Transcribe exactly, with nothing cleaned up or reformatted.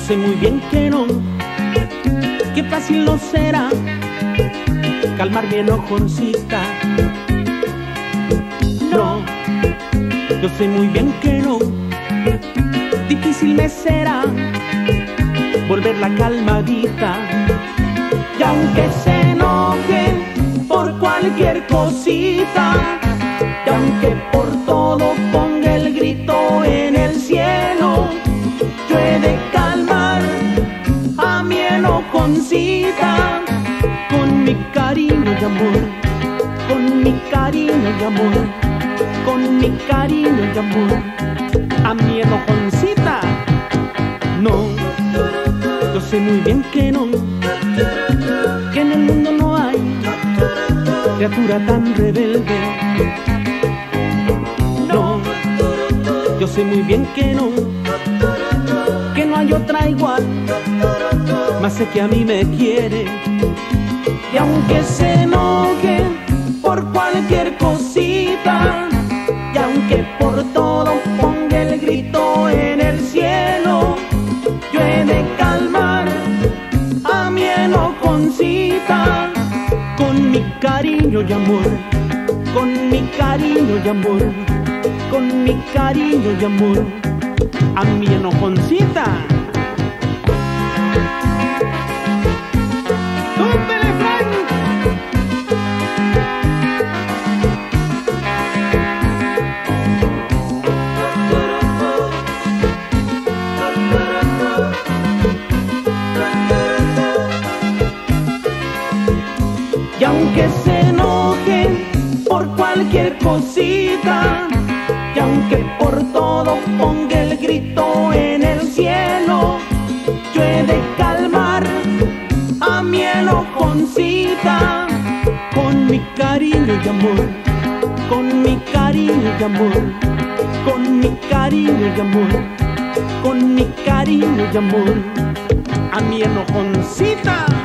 sé muy bien que no, que fácil no será calmar mi enojoncita. No, yo sé muy bien que no, difícil me será volver la calmadita. Y aunque se enoje por cualquier cosita, y aunque por todo ponga el grito en el cielo, yo he de calmar a mi enojoncita con mi cariño y amor, con mi cariño y amor, con mi cariño y amor, a mi enojoncita. No, yo sé muy bien que no, que en el mundo no hay criatura tan rebelde. No, yo sé muy bien que no, que no hay otra igual, más sé que a mí me quiere. Y aunque se enoje por cualquier cosita, y aunque por todo ponga el grito en el cielo, yo he de calmar a mi enojoncita con mi cariño y amor, con mi cariño y amor, con mi cariño y amor, a mi enojoncita. ¡Súbele, Frank! Y aunque se enoje por cualquier cosita, y aunque por todo ponga el grito en el cielo, yo he de calmar a mi enojoncita con mi cariño y amor, con mi cariño y amor, con mi cariño y amor, con mi cariño y amor, a mi enojoncita.